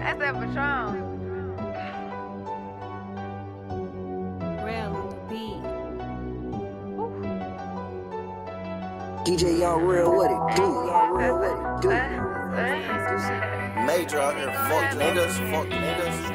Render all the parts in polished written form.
That's that Patron. Real on the beat. DJ Young Real, what it do? Young Real, what it do? Major out here, fuck niggas.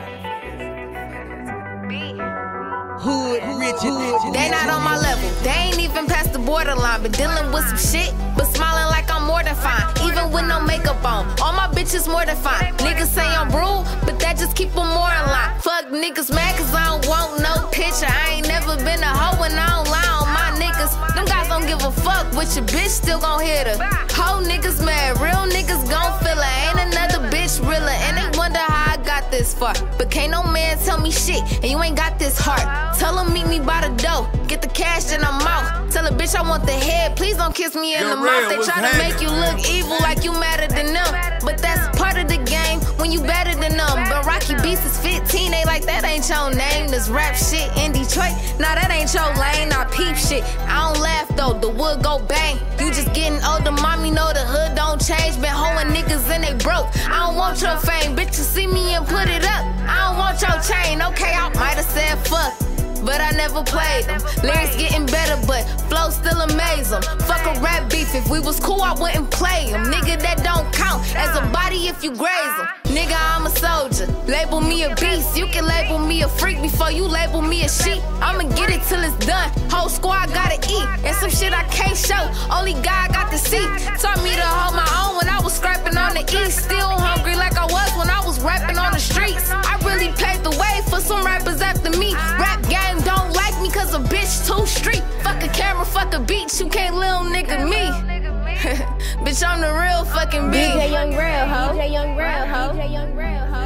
Hood, rich, They not on my level, they ain't even past the borderline. Been dealing with some shit, but smiling like I'm more than fine. Even with no makeup on, all my bitches more than fine. Niggas say I'm rude, but that just keep them more in line. Fuck niggas mad cause I don't want no picture. I ain't never been a hoe and I don't lie on my niggas. Them guys don't give a fuck, but your bitch still gon' hit her. Hoe niggas mad, real niggas gon' feel her. Ain't another bitch realer, and they wonder how I got this far. But can't no man tell me shit, and you ain't got this heart. Tell them meet me by the door, get the cash then I'm out. Tell a bitch I want the head, please don't kiss me in the mouth. They try to make you look evil like you madder than them, but that's part of the game when you better than them. But Rocky Beats is 15, they like that ain't your name. This rap shit in Detroit, nah that ain't your lane. I peep shit, I don't laugh though, the wood go bang. You just getting older, mommy know the hood don't change. Been hoeing niggas and they broke, I don't want your fame. Bitch you see me and put it up, I don't want your chain. Okay, I might've said fuck, but I never played them. Lyrics getting better, but flow still amaze them. Fuck a rap beef, if we was cool, I wouldn't play them. Nigga, that don't count as a body if you graze them. Nigga, I'm a soldier, label me a beast. You can label me a freak before you label me a sheep. I'ma get it till it's done, whole squad gotta eat. And some shit I can't show, only God got to see. Taught me to hold my own when I was scrapping on the east. Still hungry like I was when I was rapping on the streets. I really paved the way for some rappers after me. Rap game don't like me cause a bitch too street. Fuck a camera, fuck a beat, you can't little nigga me. Bitch, I'm the real fucking beat. DJ Young Real, ho. DJ Young Real, ho. DJ Young Real, ho.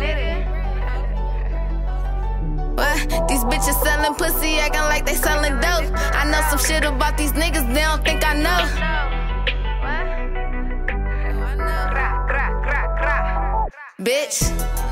What? These bitches selling pussy, acting like they selling dope. I know some shit about these niggas, they don't think I know. Bitch.